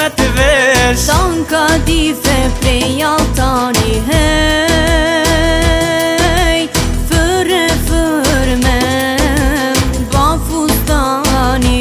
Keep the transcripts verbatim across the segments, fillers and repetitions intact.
me të vesh. Tanka dife prej altani, hej, fërre fërë me ba fustani.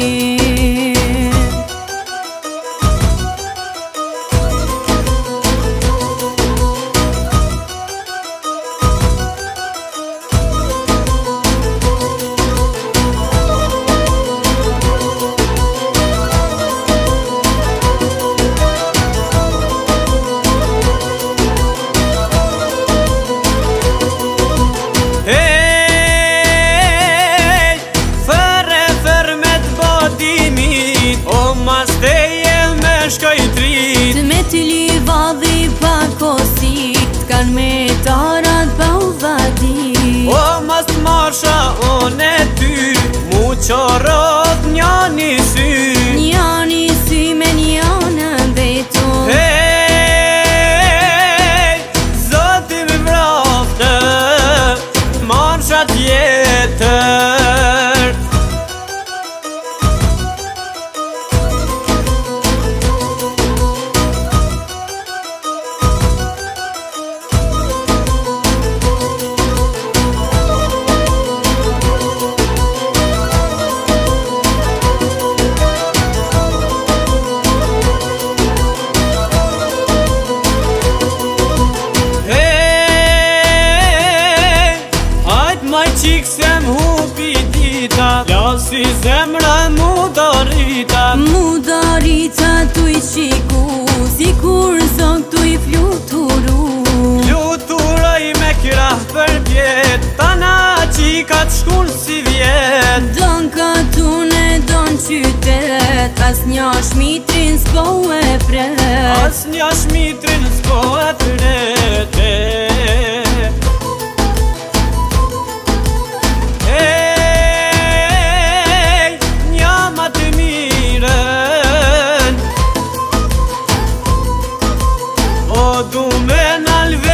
Të me të liva dhe pa kosit, t'kan me tarat pa u vadi. O mas t'marsha one ty, mu qorot njani sy. Njani sy me njanën vetu. Hej, zoti me vraftë, t'marsha tjetër. Qikë se m'hupi dita, ja si zemra mu darita. Mu darita tu i qiku, si kur zon tu i fluturu. Fluturoj me krah për vjet, tana qikat shkun si vjet. Don ka tune, don qytet, as nja shmitrin s'po e pret. As nja shmitrin s'po e pret. Du me nalve